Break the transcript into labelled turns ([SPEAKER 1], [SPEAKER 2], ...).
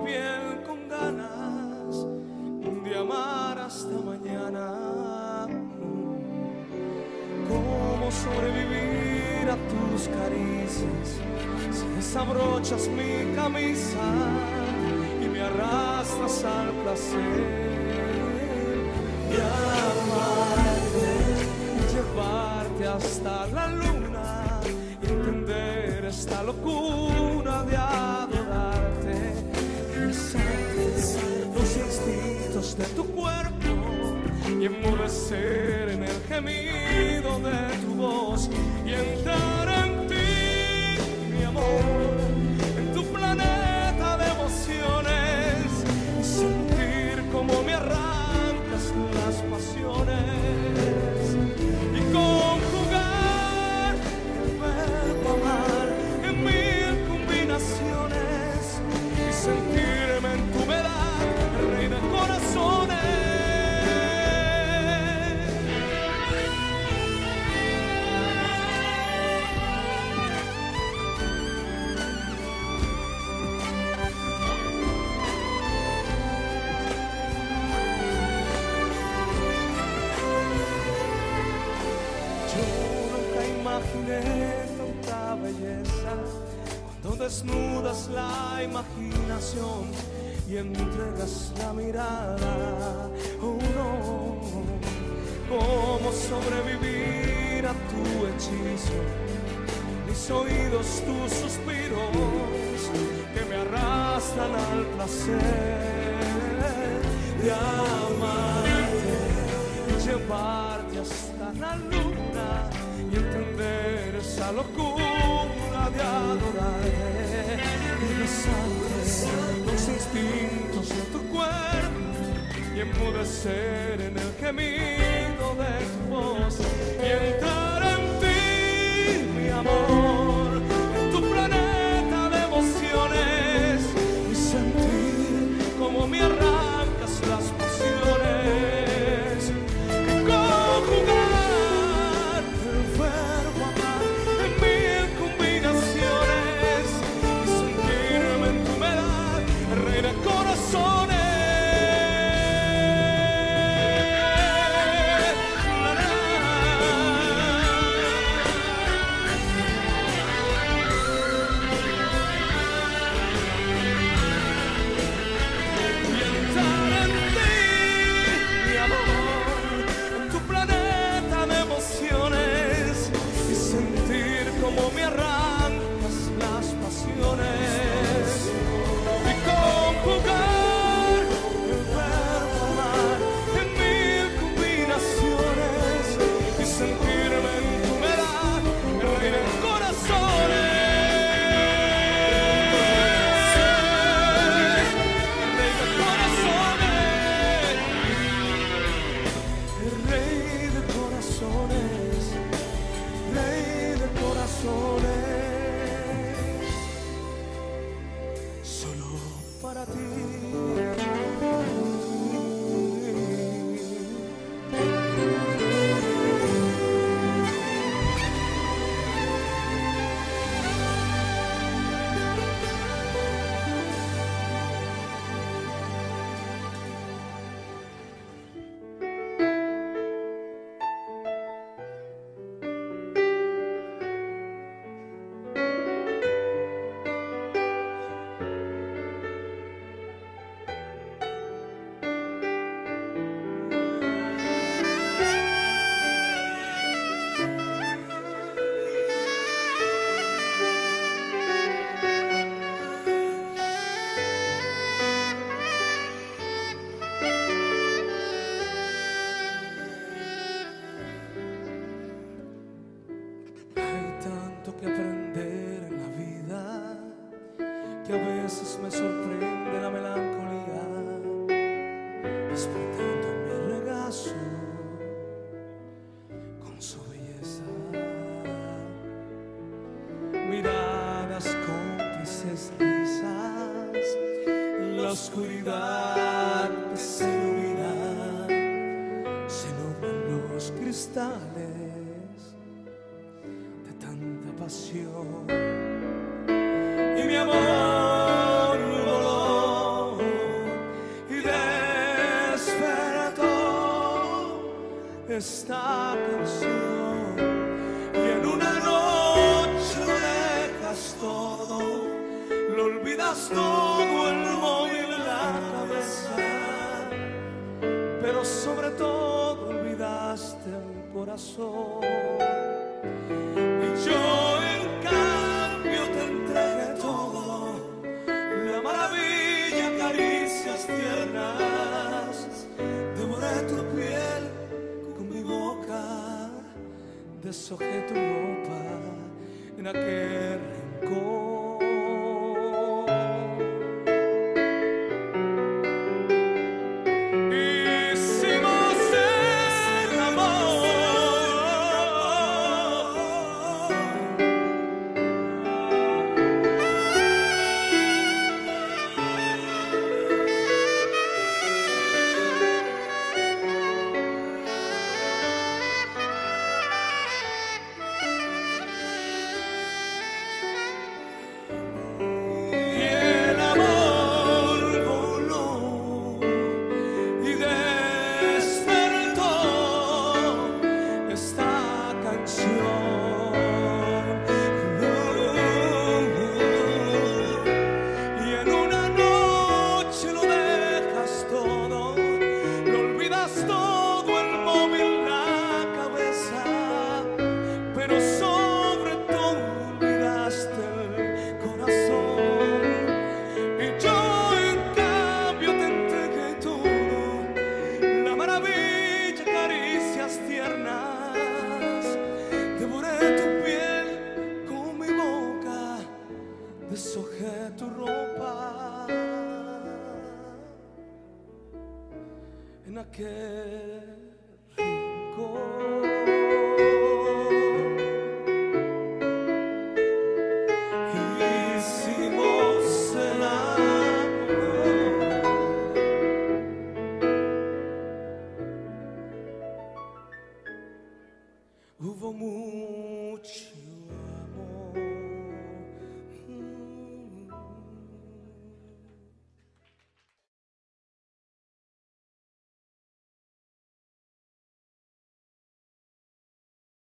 [SPEAKER 1] piel con ganas de amar hasta mañana. ¿Cómo sobrevivir a tus caricias si desabrochas mi camisa y me arrastras al placer de amarte, llevarte hasta la luna, entender esta locura de adorarte, besarte los instintos de tu cuerpo y enmudecer en el gemido de tu voz y entrar en ti, mi amor, en tu planeta de emociones y sentir como me arrancas las pasiones y conjugar el verbo amar en mil combinaciones y sentirme en tu verdad, rey de corazones. Imaginé tanta belleza cuando desnudas la imaginación y entregas la mirada. Oh no, ¿cómo sobrevivir a tu hechizo? Mis oídos tus suspiros que me arrastran al placer de amarte y llevarte hasta la luna y entender esa locura de adorarte y besarte los instintos de tu cuerpo y enmudecer en el gemido de tu voz y entrar en ti, mi amor, en tu planeta de emociones y sentir como me arrancas las pasiones y conjugar como me arrancas las pasiones y conjugar el verbo amar en mil combinaciones y sentirme en tu verdad, el rey de corazones, el rey de corazones, rey de corazones, solo para ti. Que aprender en la vida, que a veces me sorprende la melancolía, despertando en mi regazo con su belleza, miradas cómplices, risas, la oscuridad que se ilumina, se nublan los cristales pasión y mi amor voló esta canción y en una noche lo dejas todo, lo olvidas todo, el móvil, la cabeza, pero sobre todo olvidaste el corazón. Y yo en cambio te entregué todo, la maravilla, caricias tiernas, devoré tu piel con mi boca, deshojé tu ropa en aquel rincón. Deshojé tu ropa en aquel